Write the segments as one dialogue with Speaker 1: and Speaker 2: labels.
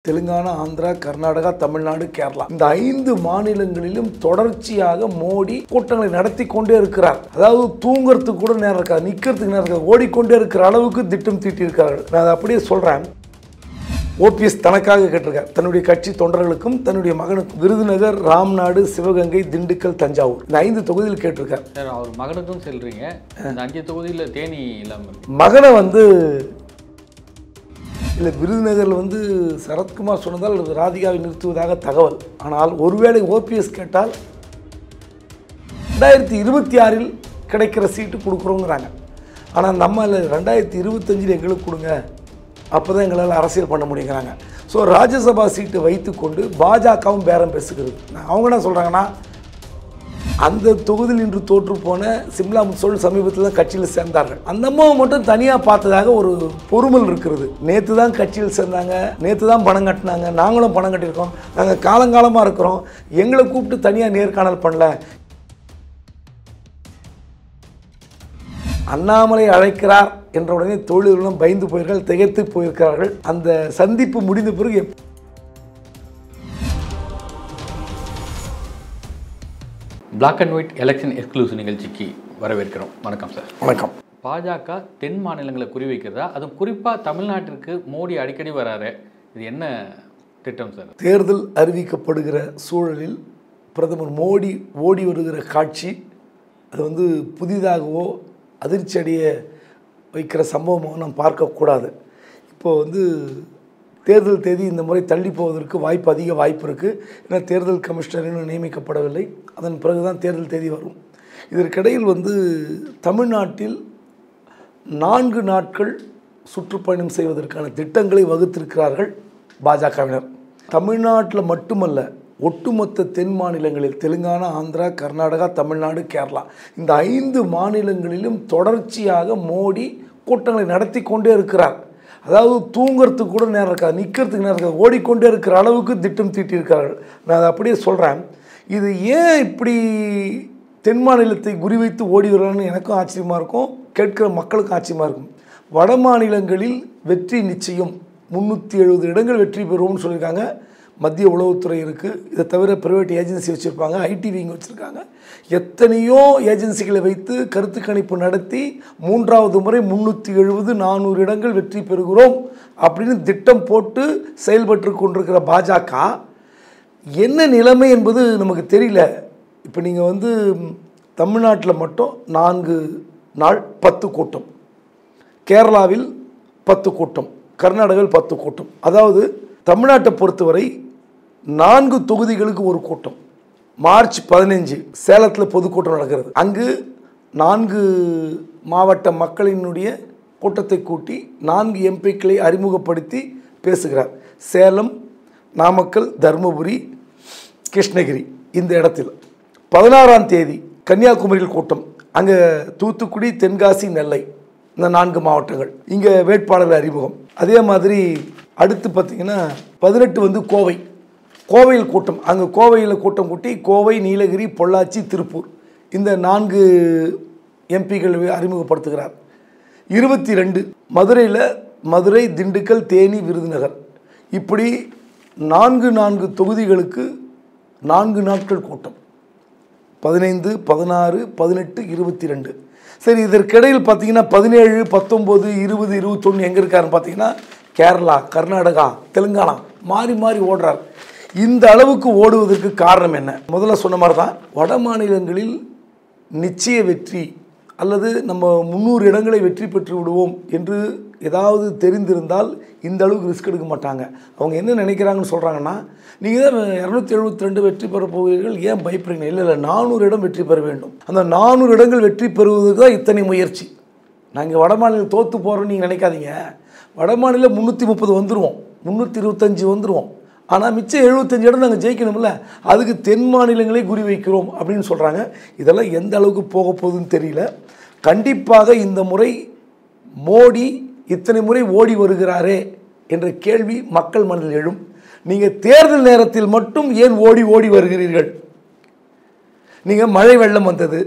Speaker 1: தெலுங்கானா, ஆந்திரா, கர்நாடகா, தமிழ்நாடு, கேரளா இந்த 5 மாநிலங்களிலும் தொடர்ச்சியாக மோடி கூட்டங்களை நடத்தி கொண்டே இருக்கிறார். அதாவது தூங்குறதுக்கு கூட நேரம் இருக்காது, நிற்கிறதுக்கு நேரம் இருக்காது, ஓடிக்கொண்டே இருக்கிற அளவுக்கு திட்டம் தீட்டியிருக்கிறார்கள். நான் அதை அப்படியே சொல்கிறேன். ஓபிஎஸ் தனக்காக கேட்டிருக்கார், தன்னுடைய கட்சி தொண்டர்களுக்கும் தன்னுடைய மகனுக்கும். விருதுநகர், ராம்நாடு, சிவகங்கை, திண்டுக்கல், தஞ்சாவூர் இந்த 5 தொகுதியில் கேட்டிருக்கார்.
Speaker 2: சார், அவர் மகனுக்கும் சொல்றீங்க, இந்த 5 தொகுதியில் தேனி இல்லாமல்
Speaker 1: மகனை இல்லை, விருதுநகரில் சரத்குமார் சொன்னதால் ராதிகாவை நிறுத்துவதாக தகவல். ஆனால் ஒருவேளை ஓபிஎஸ் கேட்டால் 2026 கிடைக்கிற சீட்டு கொடுக்குறோங்கிறாங்க. ஆனால் நம்ம 2025 எங்களுக்கு கொடுங்க, அப்போ தான் எங்களால் அரசியல் பண்ண முடியுங்கிறாங்க. ஸோ ராஜ்யசபா சீட்டு வைத்துக்கொண்டு பாஜகவும் பேரம் பேசுகிறது. அவங்க என்ன சொல்கிறாங்கன்னா, அந்த தொகுதியில் இன்று தோற்று போன சிம்லா முசோல் சமீபத்தில் தான் கட்சியில் சேர்ந்தார்கள். அந்த அம்மாவை மட்டும் தனியாக பார்த்ததாக ஒரு பொறுமல் இருக்கிறது. நேற்று தான் கட்சியில் சேர்ந்தாங்க, நேற்று தான் பணம் கட்டினாங்க, நாங்களும் பணம் கட்டியிருக்கோம், நாங்கள் காலங்காலமாக இருக்கிறோம், எங்களை கூப்பிட்டு தனியாக நேர்காணல் பண்ணல. அண்ணாமலை அழைக்கிறார் என்ற உடனே தொழில்களும் பயந்து போயிருக்கார்கள், திகைத்து போயிருக்கிறார்கள். அந்த சந்திப்பு முடிந்த பிறகு
Speaker 2: black and white election exclusive நிகழ்ச்சிக்கு வரவேற்கிறோம். வணக்கம் சார்.
Speaker 1: வணக்கம்.
Speaker 2: பாஜக தென் மாநிலங்களை குறிவைக்கிறதா, அதுவும் குறிப்பாக தமிழ்நாட்டிற்கு மோடி அடிக்கடி வராரு, இது என்ன திட்டம் சார்?
Speaker 1: தேர்தல் அறிவிக்கப்படுகிற சூழலில் பிரதமர் மோடி ஓடி வருகிற காட்சி அது புதிதாகவோ அதிர்ச்சி அடைய வைக்கிற சம்பவமாக நாம் பார்க்கக்கூடாது. இப்போது தேர்தல் தேதி இந்த முறை தள்ளி போவதற்கு அதிக வாய்ப்பு இருக்குது. ஏன்னா தேர்தல் கமிஷனர் இன்னும் நியமிக்கப்படவில்லை, அதன் பிறகு தான் தேர்தல் தேதி வரும். இதற்கிடையில் தமிழ்நாட்டில் 4 நாட்கள் சுற்றுப்பயணம் செய்வதற்கான திட்டங்களை வகுத்திருக்கிறார்கள் பாஜகவினர். தமிழ்நாட்டில் மட்டுமல்ல, ஒட்டுமொத்த தென் மாநிலங்களில் தெலுங்கானா, ஆந்திரா, கர்நாடகா, தமிழ்நாடு, கேரளா இந்த 5 மாநிலங்களிலும் தொடர்ச்சியாக மோடி கூட்டங்களை நடத்தி கொண்டே இருக்கிறார். அதாவது தூங்குறதுக்கு கூட நேரம் இருக்காது, நிற்கிறதுக்கு நேரம் இருக்காது, ஓடிக்கொண்டே இருக்கிற அளவுக்கு திட்டம் தீட்டியிருக்கிறார்கள். நான் அதை அப்படியே சொல்கிறேன். இது ஏன் இப்படி தென் மாநிலத்தை குறிவைத்து ஓடி வருவான்னு எனக்கும் ஆச்சரியமாக இருக்கும், கேட்கிற மக்களுக்கும் ஆச்சரியமாக இருக்கும். வட மாநிலங்களில் வெற்றி நிச்சயம், 370 இடங்கள் வெற்றி பெறுவோம்னு சொல்லியிருக்காங்க. மத்திய உளவுத்துறை இருக்குது, இதை தவிர ப்ரைவேட் ஏஜென்சி வச்சுருப்பாங்க, ஐடி விங் வச்சுருக்காங்க. எத்தனையோ ஏஜென்சிகளை வைத்து கருத்து கணிப்பு நடத்தி 3வது முறை 370 400 இடங்கள் வெற்றி பெறுகிறோம் அப்படின்னு திட்டம் போட்டு செயல்பட்டு கொண்டிருக்கிற பாஜக என்ன நிலைமை என்பது நமக்கு தெரியல. இப்போ நீங்கள் தமிழ்நாட்டில் மட்டும் 4 நாள் 10 கூட்டம், கேரளாவில் 10 கூட்டம், கர்நாடகாவில் 10 கூட்டம். அதாவது தமிழ்நாட்டை பொறுத்தவரை 4 தொகுதிகளுக்கு ஒரு கூட்டம். மார்ச் 15 சேலத்தில் பொதுக்கூட்டம் நடக்கிறது. அங்கு 4 மாவட்ட மக்களினுடைய கூட்டத்தை கூட்டி 4 எம்பிக்களை அறிமுகப்படுத்தி பேசுகிறார். சேலம், நாமக்கல், தருமபுரி, கிருஷ்ணகிரி இந்த இடத்தில். 16ஆம் தேதி கன்னியாகுமரியில் கூட்டம். அங்கே தூத்துக்குடி, தென்காசி, நெல்லை இந்த 4 மாவட்டங்கள். இங்கே வேட்பாளர் அறிமுகம். அதே மாதிரி அடுத்து பார்த்திங்கன்னா 18 கோவையில் கூட்டம். அங்கே கோவையில் கூட்டம் கூட்டி கோவை, நீலகிரி, பொள்ளாச்சி, திருப்பூர் இந்த 4 எம்பிக்கள் அறிமுகப்படுத்துகிறார். 22 மதுரையில் மதுரை, திண்டுக்கல், தேனி, விருதுநகர் இப்படி 4 தொகுதிகளுக்கு 4 நாட்கள் கூட்டம். 15, 16, 18, 22. சரி, இதற்கிடையில் பார்த்தீங்கன்னா 17, 19, 20, 21 எங்கே இருக்காருன்னு பார்த்தீங்கன்னா கேரளா, கர்நாடகா, தெலுங்கானா மாறி மாறி ஓடுறார். இந்த அளவுக்கு ஓடுவதற்கு காரணம் என்ன? முதல்ல சொன்ன மாதிரி தான், வட மாநிலங்களில் நிச்சய வெற்றி அல்லது நம்ம 300 இடங்களை வெற்றி பெற்று விடுவோம் என்று ஏதாவது தெரிந்திருந்தால் இந்த அளவுக்கு ரிஸ்க் எடுக்க மாட்டாங்க. அவங்க என்ன நினைக்கிறாங்கன்னு சொல்கிறாங்கன்னா, நீங்கள் தான் 272 வெற்றி பெற போகிறீர்கள், ஏன் பயப்படுறீங்க? இல்லை 400 இடம் வெற்றி பெற வேண்டும். அந்த 400 இடங்கள் வெற்றி பெறுவதற்கு தான் இத்தனை முயற்சி. நாங்கள் வட மாநிலம் தோற்று போகிறோன்னு நீங்கள் நினைக்காதீங்க. வட மாநிலம் 330 வந்துடுவோம், 325 வந்துடுவோம். ஆனால் மிச்சம் 75 இடம் நாங்கள் ஜெயிக்கணும்ல, அதுக்கு தென் மாநிலங்களை குறி வைக்கிறோம் அப்படின்னு சொல்கிறாங்க. இதெல்லாம் எந்த அளவுக்கு போக போகுதுன்னு தெரியல. கண்டிப்பாக இந்த முறை மோடி இத்தனை முறை ஓடி வருகிறாரே என்ற கேள்வி மக்கள் மனதில் எழும். நீங்கள் தேர்தல் நேரத்தில் மட்டும் ஏன் ஓடி வருகிறீர்கள்? நீங்கள் மழை வெள்ளம் வந்தது,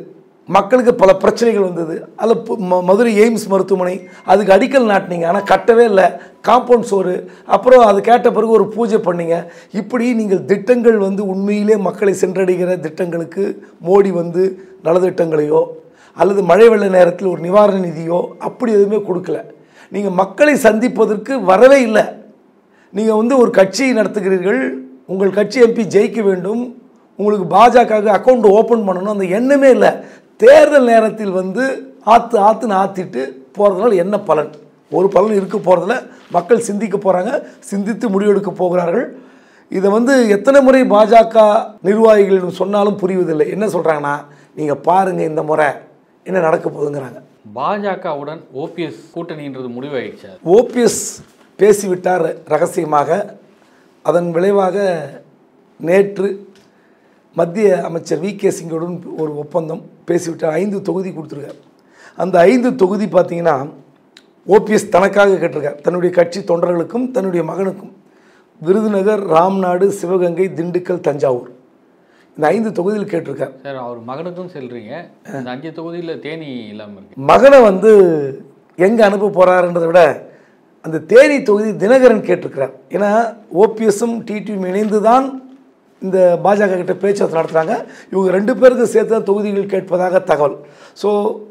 Speaker 1: மக்களுக்கு பல பிரச்சனைகள் வந்தது. அதில் மதுரை எய்ம்ஸ் மருத்துவமனை அதுக்கு அடிக்கல் நாட்டினீங்க, ஆனால் கட்டவே இல்லை. காம்பவுண்ட் சோறு, அப்புறம் அது கேட்ட பிறகு ஒரு பூஜை பண்ணிங்க. இப்படி நீங்கள் திட்டங்கள் வந்து உண்மையிலே மக்களை சென்றடைகிற திட்டங்களுக்கு மோடி வந்து நலத்திட்டங்களையோ அல்லது மழை வெள்ள நேரத்தில் ஒரு நிவாரண நிதியோ அப்படி எதுவுமே கொடுக்கல. நீங்கள் மக்களை சந்திப்பதற்கு வரவே இல்லை. நீங்கள் வந்து ஒரு கட்சியை நடத்துகிறீர்கள், உங்கள் கட்சி எம்பி ஜெயிக்க வேண்டும், உங்களுக்கு பாஜகவுக்கு அக்கௌண்ட் ஓப்பன் பண்ணணும், அந்த எண்ணமே இல்லை. தேர்தல் நேரத்தில் வந்து ஆற்றுன்னு ஆற்றிட்டு போகிறதுனால என்ன பலன்? ஒரு பலன் இருக்க போகிறதில்ல. மக்கள் சிந்திக்க போகிறாங்க, சிந்தித்து முடிவெடுக்க போகிறார்கள். இதை வந்து எத்தனை முறை பாஜக நிர்வாகிகளிடம் சொன்னாலும் புரிவதில்லை. என்ன சொல்கிறாங்கன்னா, நீங்கள் பாருங்கள் இந்த முறை என்ன நடக்க போகுதுங்கிறாங்க.
Speaker 2: பாஜகவுடன் ஓபிஎஸ் கூட்டணின்றது முடிவாயிடுச்சு.
Speaker 1: ஓபிஎஸ் பேசிவிட்டார் ரகசியமாக. அதன் விளைவாக நேற்று மத்திய அமைச்சர் வி.கே. சிங்குடன் ஒரு ஒப்பந்தம் பேசிவிட்டார். 5 தொகுதி கொடுத்துருக்கார். அந்த 5 தொகுதி பார்த்திங்கன்னா ஓபிஎஸ் தனக்காக கேட்டிருக்கார், தன்னுடைய கட்சி தொண்டர்களுக்கும் தன்னுடைய மகனுக்கும். விருதுநகர், ராம்நாடு, சிவகங்கை, திண்டுக்கல், தஞ்சாவூர், இந்த 5 தொகுதியில் கேட்டிருக்கார்.
Speaker 2: சார், அவர் மகனுக்கும் செல்றீங்க, இந்த 5 தொகுதியில் தேனி இல்லாமல் இருக்கு.
Speaker 1: மகனை வந்து எங்கே அனுப்ப போகிறாருன்றதை விட அந்த தேனி தொகுதி தினகரன் கேட்டிருக்கிறார். ஏன்னா ஓபிஎஸும் டிடியும் இணைந்து தான் இந்த பாஜக கிட்ட பேச்சுவார்த்தை நடத்துகிறாங்க. இவங்க 2 பேருக்கு சேர்த்து தான் தொகுதிகள் கேட்பதாக தகவல். ஸோ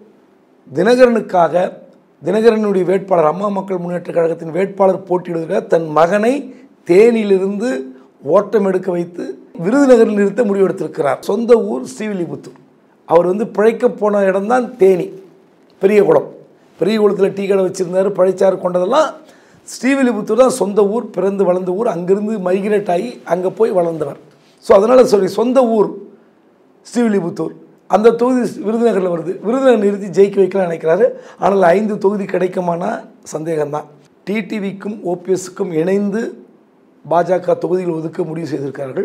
Speaker 1: தினகரனுடைய வேட்பாளர், அம்மா மக்கள் முன்னேற்ற கழகத்தின் வேட்பாளர் போட்டியிடுகிற தன் மகனை தேனியிலிருந்து ஓட்டம் எடுக்க வைத்து விருதுநகரில் நிறுத்த முடிவெடுத்திருக்கிறார். சொந்த ஊர் ஸ்ரீவில்லிபுத்தூர். அவர் வந்து பிழைக்க போன இடம்தான் தேனி, பெரியகுளம். பெரியகுளத்தில் டீ கடை வச்சுருந்தார், பழைச்சாறு கொண்டதெல்லாம். ஸ்ரீவில்லிபுத்தூர் தான் சொந்த ஊர், பிறந்து வளர்ந்த ஊர். அங்கேருந்து மைக்ரேட் ஆகி அங்கே போய் வளர்ந்தவர். ஸோ அதனால் சொந்த ஊர் ஸ்ரீவில்லிபுத்தூர். அந்த தொகுதி விருதுநகரில் வருது. விருதுநகர் நிறுத்தி ஜெயிக்க வைக்கலாம் நினைக்கிறாரு. ஆனால் 5 தொகுதி கிடைக்குமானா சந்தேகம்தான். டிடிவிக்கும் ஓபிஎஸ்க்கும் இணைந்து பாஜக தொகுதிகள் ஒதுக்க முடிவு செய்திருக்கிறார்கள்.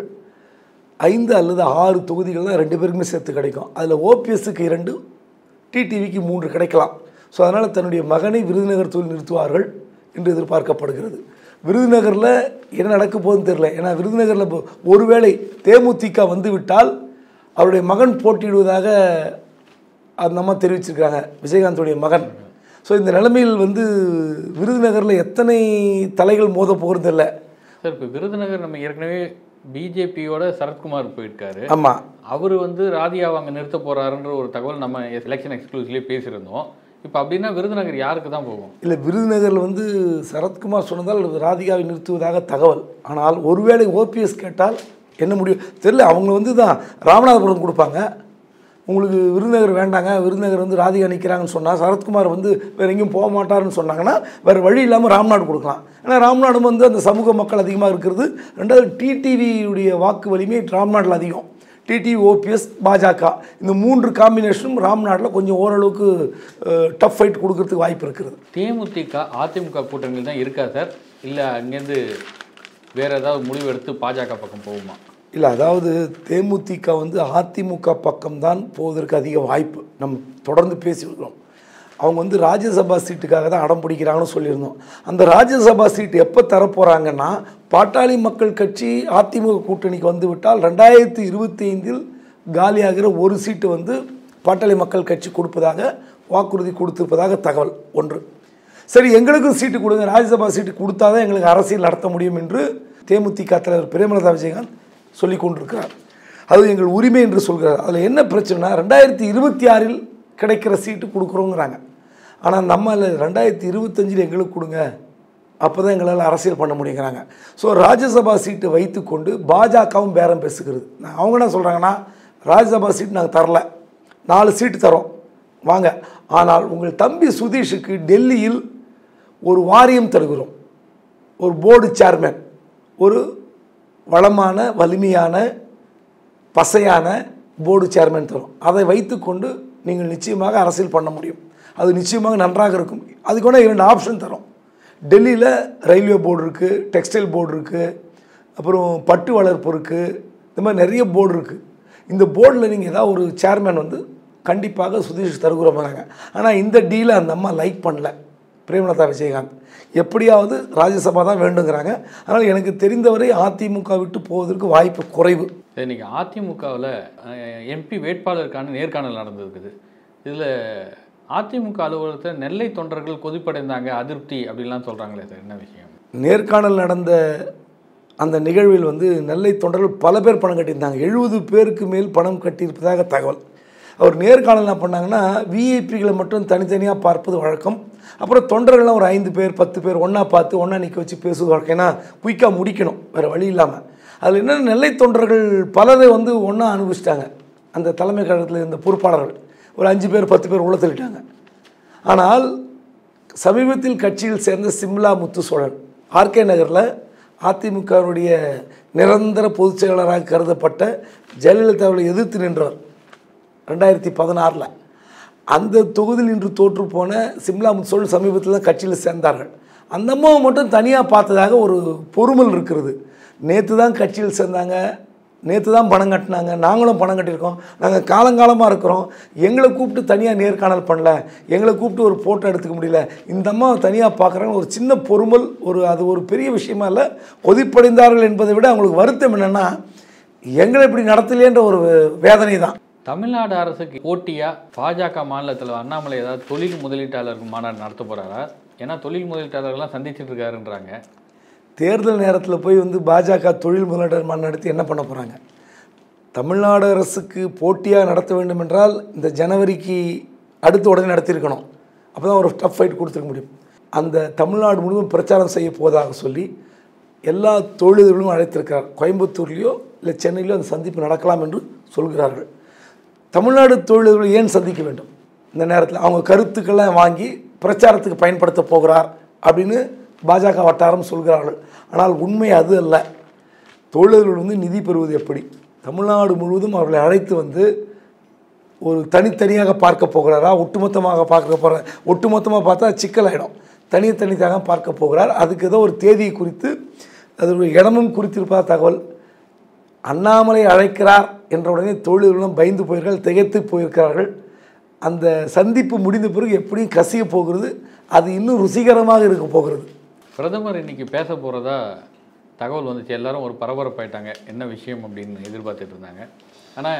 Speaker 1: 5 அல்லது 6 தொகுதிகள் தான் 2 பேருக்குமே சேர்த்து கிடைக்கும். அதில் ஓபிஎஸ்க்கு 2, டிடிவிக்கு 3 கிடைக்கலாம். ஸோ அதனால் தன்னுடைய மகனை விருதுநகர் தொகுதியில் நிறுத்துவார்கள் என்று எதிர்பார்க்கப்படுகிறது. விருதுநகரில் என்ன நடக்க போகுதுன்னு தெரியல. ஏன்னா விருதுநகரில் ஒருவேளை தேமுதிக வந்துவிட்டால் அவருடைய மகன் போட்டியிடுவதாக அந்த அம்மா தெரிவிச்சிருக்காங்க, விஜயகாந்துடைய மகன். ஸோ இந்த நிலைமையில் வந்து விருதுநகரில் எத்தனை தலைகள் மோத போகிறது இல்லை.
Speaker 2: சார், இப்போ விருதுநகர் நம்ம ஏற்கனவே பிஜேபியோட சரத்குமார் போயிருக்காரு.
Speaker 1: ஆமாம்,
Speaker 2: அவர் வந்து ராதியாவை அங்கே நிறுத்த போகிறாருன்ற ஒரு தகவல் நம்ம எலெக்ஷன் எக்ஸ்க்ளூசிவ்லேயே பேசியிருந்தோம். இப்போ அப்படின்னா விருதுநகர் யாருக்கு தான் போகும்? இல்லை,
Speaker 1: விருதுநகரில் வந்து சரத்குமார் சொன்னதால் ராதிகாவை நிறுத்துவதாக தகவல். ஆனால் ஒருவேளை ஓபிஎஸ் கேட்டால் என்ன முடியும் தெரியல. அவங்க வந்து தான் ராமநாதபுரம் கொடுப்பாங்க. உங்களுக்கு விருதுநகர் வேண்டாங்க, விருதுநகர் வந்து ராதிகா நிற்கிறாங்கன்னு சொன்னால், சரத்குமார் வந்து வேறு எங்கேயும் போக மாட்டாருன்னு சொன்னாங்கன்னா வேறு வழி இல்லாமல் ராம்நாடு கொடுக்கலாம். ஏன்னா ராம்நாடு வந்து அந்த சமூக மக்கள் அதிகமாக இருக்கிறது. 2வது டிடிவியுடைய வாக்கு வலிமை ராம்நாட்டில் அதிகம். டிடிவி, ஓபிஎஸ், பாஜக இந்த 3 காம்பினேஷனும் ராம்நாட்டில் கொஞ்சம் ஓரளவுக்கு டஃப் ஃபைட் கொடுக்கறதுக்கு வாய்ப்பு இருக்கிறது.
Speaker 2: தேமுதிக அதிமுக கூட்டணியில் தான் இருக்கா சார், இல்லை அங்கேருந்து வேறு ஏதாவது முடிவு எடுத்து பாஜக பக்கம் போகுமா?
Speaker 1: இல்லை, அதாவது தேமுதிக வந்து அதிமுக பக்கம்தான் போவதற்கு அதிக வாய்ப்பு. நம்ம தொடர்ந்து பேசியிருக்கிறோம். அவங்க வந்து ராஜ்யசபா சீட்டுக்காக தான் அடம் பிடிக்கிறாங்கன்னு சொல்லியிருந்தோம். அந்த ராஜ்யசபா சீட்டு எப்போ தரப்போகிறாங்கன்னா, பாட்டாளி மக்கள் கட்சி அதிமுக கூட்டணிக்கு வந்து விட்டால் 2025 காலியாகிற ஒரு சீட்டு வந்து பாட்டாளி மக்கள் கட்சி கொடுப்பதாக வாக்குறுதி கொடுத்திருப்பதாக தகவல். 1. சரி, எங்களுக்கும் சீட்டு கொடுங்க, ராஜ்யசபா சீட்டு கொடுத்தா தான் எங்களுக்கு அரசியல் நடத்த முடியும் என்று தேமுதிக தலைவர் பிரேமலதா விஜயகாந்த் சொல்லி கொண்டிருக்கிறார். அது எங்கள் உரிமை என்று சொல்கிறார். அதில் என்ன பிரச்சனைனா, 2026 கிடைக்கிற சீட்டு கொடுக்குறோங்கிறாங்க. ஆனால் நம்ம 2025 எங்களுக்கு கொடுங்க, அப்போ தான் எங்களால் அரசியல் பண்ண முடியுங்கிறாங்க. ஸோ ராஜ்யசபா சீட்டு வைத்துக்கொண்டு பாஜகவும் பேரம் பேசுகிறது. அவங்க என்ன சொல்கிறாங்கன்னா, ராஜ்யசபா சீட்டு நாங்கள் தரல, 4 சீட்டு தரோம் வாங்க, ஆனால் உங்கள் தம்பி சுதீஷுக்கு டெல்லியில் ஒரு வாரியம் தருகிறோம், ஒரு போர்டு சேர்மேன், ஒரு வளமான வலிமையான பசையான போர்டு சேர்மேன் தரும். அதை வைத்துக்கொண்டு நீங்கள் நிச்சயமாக அரசியல் பண்ண முடியும், அது நிச்சயமாக நன்றாக இருக்கும். அதுக்கு கூட 2 ஆப்ஷன் தரும். டெல்லியில் ரயில்வே போர்டு இருக்குது, டெக்ஸ்டைல் போர்டு இருக்குது, அப்புறம் பட்டு வளர்ப்பு இருக்குது, இந்த மாதிரி நிறைய போர்டு இருக்குது. இந்த போர்டில் நீங்கள் ஏதாவது ஒரு சேர்மேன் வந்து கண்டிப்பாக சுதீஷ் தருகிறோம்னாங்க. ஆனால் இந்த டீலை அந்த அம்மா லைக் பண்ணல. பிரேமலதா விஜயகாந்த். எப்படியாவது ராஜ்யசபா தான் வேண்டுங்கிறாங்க. அதனால் எனக்கு தெரிந்தவரை அதிமுக விட்டு போவதற்கு வாய்ப்பு குறைவு.
Speaker 2: இன்றைக்கி அதிமுகவில் எம்பி வேட்பாளருக்கான நேர்காணல் நடந்திருக்குது. இதில் அதிமுக அலுவலகத்தில் நெல்லை தொண்டர்கள் கொதிப்படைந்தாங்க, அதிருப்தி அப்படின்லாம் சொல்கிறாங்களே சார், என்ன விஷயம்?
Speaker 1: நேர்காணல் நடந்த அந்த நிகழ்வில் நெல்லை தொண்டர்கள் பல பேர் பணம் கட்டியிருந்தாங்க. 70 பேருக்கு மேல் பணம் கட்டியிருப்பதாக தகவல். அவர் நேர்காணல் என்ன பண்ணாங்கன்னா, விஐபிகளை மட்டும் தனித்தனியாக பார்ப்பது வழக்கம். அப்புறம் தொண்டர்கள்லாம் ஒரு 5 பேர் 10 பேர் ஒன்றா பார்த்து ஒன்றா நிற்க வச்சு பேசுவது வழக்கம். ஏன்னா குயிக்காக முடிக்கணும், வேறு வழி இல்லாமல். அதில் என்னென்ன நெல்லை தொண்டர்கள் பலரை ஒன்றா அனுபவிச்சிட்டாங்க. அந்த தலைமை கழகத்தில் இருந்த பொறுப்பாளர்கள் ஒரு 5 பேர் 10 பேர் உள்ள தள்ளிட்டாங்க. ஆனால் சமீபத்தில் கட்சியில் சேர்ந்த சிம்லா முத்துசோழன் ஆர்கே நகரில் அதிமுகவுடைய நிரந்தர பொதுச் செயலாளராக கருதப்பட்ட ஜெயலலிதாவை எதிர்த்து நின்றவர் 2016 அந்த தொகுதியில் இன்று தோற்று போன சிம்லா முத்துசோழன் சமீபத்தில் தான் கட்சியில் சேர்ந்தார்கள். அந்த அம்மாவை மட்டும் தனியாக பார்த்ததாக ஒரு பொறுமல் இருக்கிறது. நேற்று தான் கட்சியில் சேர்ந்தாங்க, நேற்று தான் பணம் கட்டினாங்க, நாங்களும் பணம் கட்டியிருக்கோம், நாங்கள் காலங்காலமாக இருக்கிறோம், எங்களை கூப்பிட்டு தனியாக நேர்காணல் பண்ணல, எங்களை கூப்பிட்டு ஒரு ஃபோட்டோ எடுத்துக்க முடியல, இந்த அம்மாவை தனியாக பார்க்குறாங்க. ஒரு சின்ன பொறுமல், அது ஒரு பெரிய விஷயமா இல்லை. கொதிப்படைந்தார்கள் என்பதை விட அவங்களுக்கு வருத்தம் என்னென்னா, எங்களை இப்படி நடத்தலையன்ற ஒரு வேதனை தான்.
Speaker 2: தமிழ்நாடு அரசுக்கு போட்டியாக பாஜக மாநிலத்தில் அண்ணாமலை ஏதாவது தொழில் முதலீட்டாளர்கள் மாநாடு நடத்த போகிறாரா? ஏன்னா தொழில் முதலீட்டாளர்கள்லாம் சந்திச்சுட்டு இருக்காருன்றாங்க.
Speaker 1: தேர்தல் நேரத்தில் போய் பாஜக தொழில் முதலீட்டாளர் மாநாடு நடத்தி என்ன பண்ண போகிறாங்க? தமிழ்நாடு அரசுக்கு போட்டியாக நடத்த வேண்டும் என்றால் இந்த ஜனவரிக்கு அடுத்த உடனே நடத்தியிருக்கணும். அப்போ தான் ஒரு டஃப் ஃபைட் கொடுத்துருக்க முடியும். அந்த தமிழ்நாடு முழுவதும் பிரச்சாரம் செய்ய போவதாக சொல்லி எல்லா தொழில்களும் அழைத்திருக்கிறார். கோயம்புத்தூர்லேயோ இல்லை சென்னையிலோ அந்த சந்திப்பு நடக்கலாம் என்று சொல்கிறார்கள். தமிழ்நாடு தொழில்களை ஏன் சந்திக்க வேண்டும்? இந்த நேரத்தில் அவங்க கருத்துக்கள்லாம் வாங்கி பிரச்சாரத்துக்கு பயன்படுத்த போகிறார் அப்படின்னு பாஜக வட்டாரம் சொல்கிறார்கள். ஆனால் உண்மை அது அல்ல. தொழில்கள் நிதி பெறுவது எப்படி? தமிழ்நாடு முழுவதும் அவர்களை அழைத்து ஒரு தனித்தனியாக பார்க்க போகிறாரா, ஒட்டுமொத்தமாக பார்க்க போகிறார்? ஒட்டுமொத்தமாக பார்த்தா சிக்கலாயிடும். தனித்தனியாக பார்க்க போகிறார். அதுக்கு ஏதோ ஒரு தேதியை குறித்து அதோடைய இடமும் குறித்திருப்பதா தகவல். அண்ணாமலை அழைக்கிறார் என்ற உடனே தொழில்களும் பயந்து போயிருக்கார்கள், திகைத்து போயிருக்கிறார்கள். அந்த சந்திப்பு முடிந்த பிறகு எப்படியும் கசிய போகிறது, அது இன்னும் ருசிகரமாக இருக்க போகிறது.
Speaker 2: பிரதமர் இன்னைக்கு பேச போகிறதா தகவல் வந்துச்சு. எல்லாரும் ஒரு பரபரப்பாயிட்டாங்க, என்ன விஷயம் அப்படின்னு எதிர்பார்த்துட்டு இருந்தாங்க. ஆனால்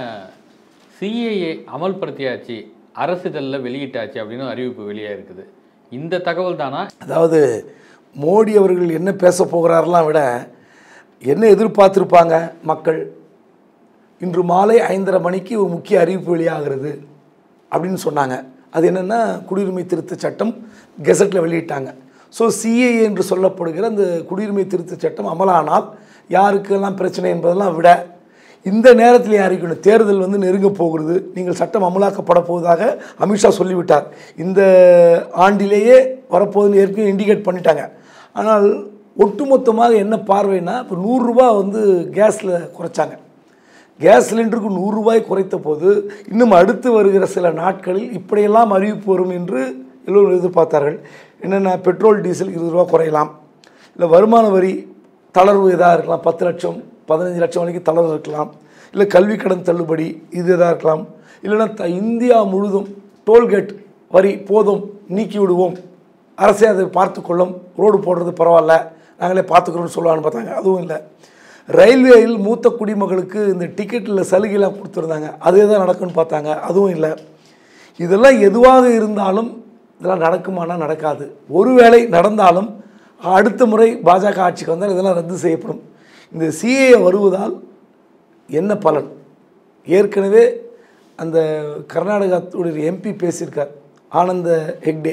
Speaker 2: சிஏஏ அமல்படுத்தியாச்சு, அரசிதழில் வெளியிட்டாச்சு அப்படின்னு அறிவிப்பு வெளியாக இருக்குது. இந்த தகவல் தானா?
Speaker 1: அதாவது மோடி அவர்கள் என்ன பேச போகிறாரெல்லாம் விட என்ன எதிர்பார்த்துருப்பாங்க மக்கள்? இன்று மாலை 5:30 மணிக்கு ஒரு முக்கிய அறிவிப்பு வெளியாகிறது அப்படின்னு சொன்னாங்க. அது என்னென்னா, குடியுரிமை திருத்த சட்டம் கெசட்டில் வெளியிட்டாங்க. ஸோ சிஏஏ என்று சொல்லப்படுகிற அந்த குடியுரிமை திருத்த சட்டம் அமலானால் யாருக்கெல்லாம் பிரச்சனை என்பதெல்லாம் விட இந்த நேரத்தில் அறிக்கணும். தேர்தல் நெருங்க போகிறது, நீங்கள் சட்டம் அமலாக்கப்பட போவதாக அமித்ஷா சொல்லிவிட்டார். இந்த ஆண்டிலேயே வரப்போகுதுன்னு ஏற்கனவே இண்டிகேட் பண்ணிட்டாங்க. ஆனால் ஒட்டுமொத்தமாக என்ன பார்வைன்னா, இப்போ 100 ரூபா கேஸில் குறைச்சாங்க. கேஸ் சிலிண்டருக்கு 100 ரூபாய் குறைத்த போது இன்னும் அடுத்து வருகிற சில நாட்களில் இப்படியெல்லாம் அறிவிப்பு வரும் என்று எல்லோரும் எதிர்பார்த்தார்கள். என்னென்னா, பெட்ரோல் டீசல் 20 ரூபா குறையலாம், இல்லை வருமான வரி தளர்வு எதாக இருக்கலாம், 10 லட்சம் 15 லட்சம் வரைக்கும் தளர்வு இருக்கலாம், இல்லை கல்வி கடன் தள்ளுபடி இது எதாக இருக்கலாம், இல்லைன்னா இந்தியா முழுதும் டோல்கேட் வரி போதும் நீக்கி விடுவோம், அரசே அதை பார்த்துக்கொள்ளும், ரோடு போடுறது பரவாயில்ல நாங்களே பார்த்துக்கிறோன்னு சொல்லுவான்னு பார்த்தாங்க. அதுவும் இல்லை. ரயில்வேயில் மூத்த குடிமக்களுக்கு இந்த டிக்கெட்டில் சலுகைலாம் கொடுத்துருந்தாங்க, அதே தான் நடக்குன்னு பார்த்தாங்க. அதுவும் இல்லை. இதெல்லாம் எதுவாக இருந்தாலும் இதெல்லாம் நடக்குமானா நடக்காது. ஒருவேளை நடந்தாலும் அடுத்த முறை பாஜக ஆட்சிக்கு வந்தால் இதெல்லாம் ரத்து செய்யப்படும். இந்த சிஏஏ வருவதால் என்ன பலன்? ஏற்கனவே அந்த கர்நாடகத்துடைய எம்பி பேசியிருக்கார், ஆனந்த ஹெக்டே.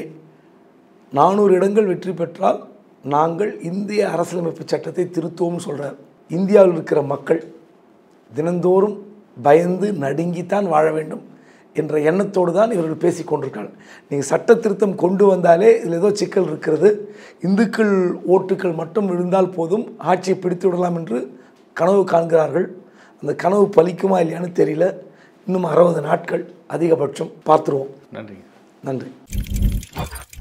Speaker 1: 400 இடங்கள் வெற்றி பெற்றால் நாங்கள் இந்திய அரசியலமைப்பு சட்டத்தை திருத்துவோம்னு சொல்கிறார். இந்தியாவில் இருக்கிற மக்கள் தினந்தோறும் பயந்து நடுங்கித்தான் வாழ வேண்டும் என்ற எண்ணத்தோடு தான் இவர்கள் பேசி கொண்டிருக்காங்க. நீங்கள் சட்ட திருத்தம் கொண்டு வந்தாலே இதில் ஏதோ சிக்கல் இருக்கிறது, இந்துக்கள் ஓட்டுக்கள் மட்டும் விழுந்தால் போதும் ஆட்சியை பிடித்து விடலாம் என்று கனவு காண்கிறார்கள். அந்த கனவு பலிக்குமா இல்லையான்னு தெரியல. இன்னும் 60 நாட்கள் அதிகபட்சம் பார்த்துருவோம்.
Speaker 2: நன்றி.
Speaker 1: நன்றி.